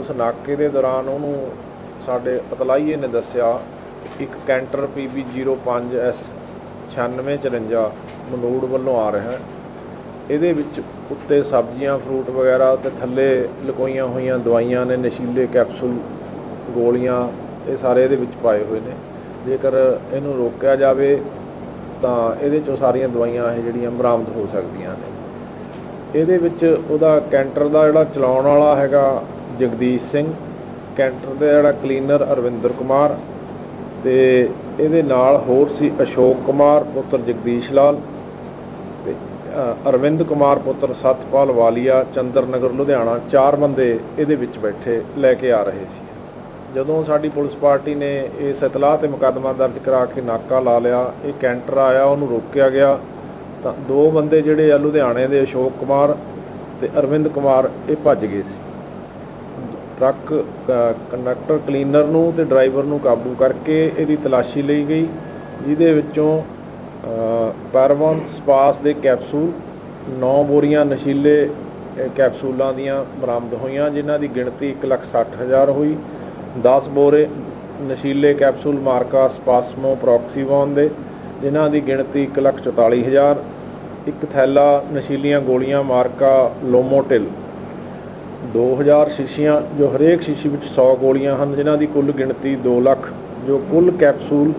उस नाके के दौरान उन्होंने साडे अतलाईए ने दस्सिया एक कैंटर PB 05S 9654 मनूड़ वालों आ रहा है। ਇਹਦੇ ਵਿੱਚ ਉੱਤੇ सब्जियां फ्रूट वगैरह ਤੇ थल्ले लुकोईਆਂ ਹੋਈਆਂ दवाइयां ने नशीले कैप्सूल गोलियां ये सारे ਇਹਦੇ ਵਿੱਚ पाए हुए ने। जेकर ਇਹਨੂੰ रोकिया जाए तो ਇਹਦੇ ਚੋਂ ਸਾਰੀਆਂ ਦਵਾਈਆਂ ਇਹ ਜਿਹੜੀਆਂ ਬਰਾਮਦ ਹੋ ਸਕਦੀਆਂ ਨੇ। ਇਹਦੇ ਵਿੱਚ ਉਹਦਾ ਕੈਂਟਰ ਦਾ ਜਿਹੜਾ ਚਲਾਉਣ ਵਾਲਾ ਹੈਗਾ ਜਗਦੀਸ਼ ਸਿੰਘ, ਕੈਂਟਰ ਦਾ ਜਿਹੜਾ ਕਲੀਨਰ ਅਰਵਿੰਦਰ ਕੁਮਾਰ ਤੇ ਇਹਦੇ ਨਾਲ ਹੋਰ ਸੀ ਅਸ਼ੋਕ ਕੁਮਾਰ ਪੁੱਤਰ ਜਗਦੀਸ਼ ਲਾਲ ਤੇ अरविंद कुमार पुत्र सतपाल वालिया चंद्र नगर लुधियाना। 4 बंदे ये बैठे लैके आ रहे थे। जदों साडी पुलिस पार्टी ने इस इतलाह ते मुकदमा दर्ज करा के नाका ला लिया, ये कैंटर आया उन्होंने रोकया गया तो 2 बंदे जिहड़े आ लुधियाने दे अशोक कुमार ते अरविंद कुमार ये भज गए सी। ट्रक कंडक्टर क्लीनर नूं ते ड्राइवर नूं काबू करके इहदी तलाशी लई गई, जिहदे विचों पैरावन स्पास के कैप्सूल 9 बोरियां नशीले कैप्सूलों दियां बरामद होईयां, जिन्हां दी गिणती 1,60,000 हुई। 10 बोरे नशीले कैप्सूल मार्का स्पासमो प्रॉक्सीवॉन दे, जिन्हां दी गिणती 1,44,000। एक थैला नशीलियां गोलियां मार्का लोमोटिल 2,000 शीशियां, जो हरेक शीशी में 100 गोलियां हैं, जिन्हां दी कुल गिणती 2 लाख। जो कुल कैप्सूल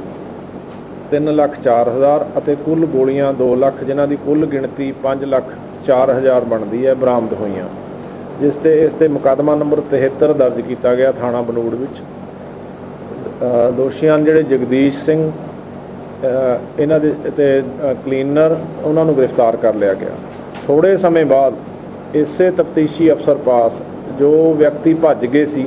3,04,000 ਅਤੇ कुल गोलियां 2 लाख, जिन्हां दी कुल गिणती 5,04,000 बनती है, बरामद होईयां। जिस ते इस ते मुकदमा नंबर 73 दर्ज किया गया थाना बनूड़ विच। दोषियां जिहड़े जगदीश सिंह इन्हां दे ते क्लीनर उन्हां नूं गिरफ्तार कर लिया गया। थोड़े समय बाद इसे तफ्तीशी अफसर पास जो व्यक्ति भज गए सी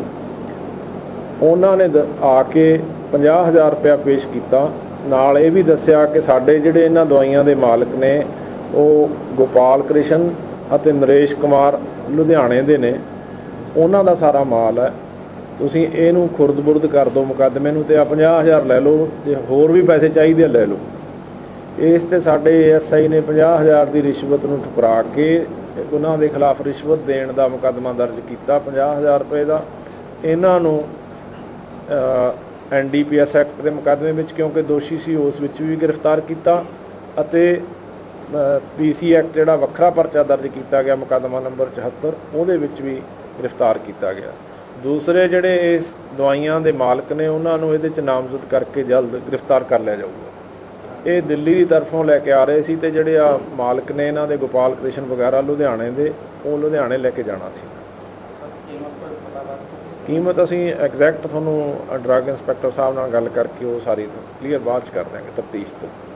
उन्हां ने आके 50,000 रुपया पेश किया। नाल ये भी दस्सिया कि साडे जिहड़े इन्हां दवाइयां दे मालक ने वो गोपाल कृष्ण अते नरेश कुमार लुधियाने दे ने, उन्हां दा सारा माल है, तुसीं इहनूं खुर्द-बुर्द कर दो मुकदमे नूं ते 50,000 लै लो, जे होर भी पैसे चाहिए लै लो। इस ते साडे ASI ने 50,000 की रिश्वत नूं ठुकरा के उन्हां दे खिलाफ रिश्वत देण दा मुकदमा दर्ज किया 50,000 रुपए का। इन्हां नूं NDPS एक्ट के मुकदमे में, क्योंकि दोषी सी उस विच भी गिरफ्तार किया, PC एक्ट जिहड़ा वखरा परचा दर्ज किया गया मुकदमा नंबर 74 उहदे विच भी गिरफ्तार किया गया। दूसरे जिहड़े इस दवाइयां दे मालक ने उन्हां नूं इहदे च नामजद करके जल्द गिरफ्तार कर लिया जाऊगा। ये दिल्ली की तरफों लैके आ रहे सी ते जिहड़े आ मालक ने इन्हां दे गोपाल कृष्ण वगैरह लुधियाने दे, वो लुधियाने लैके जाना सी। कीमत असी एग्जैक्ट थोनों ड्रग इंस्पैक्टर साहब नाल गल करके वो सारी क्लीयर बाद कर देंगे तफ्तीश तो।